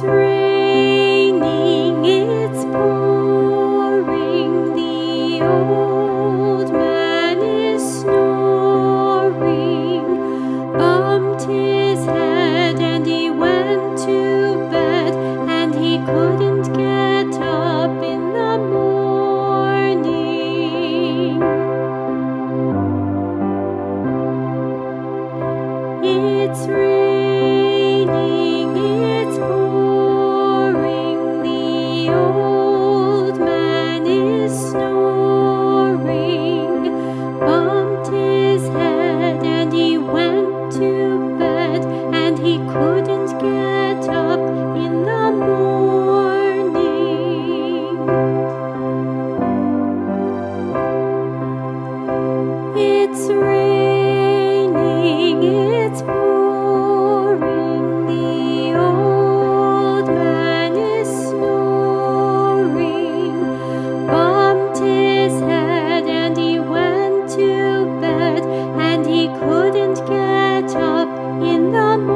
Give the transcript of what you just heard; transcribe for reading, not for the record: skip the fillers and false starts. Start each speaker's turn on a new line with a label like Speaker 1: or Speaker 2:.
Speaker 1: raining, it's pouring, the old man is snoring, bumped his head and he went to bed, and he couldn't get up in the morning. It's raining, it's pouring, the old man is snoring, bumped his head and he went to bed, and he couldn't get up in the morning. It's raining, it's pouring, the old man is snoring, bumped his head and he went to bed, and he couldn't get up in the morning.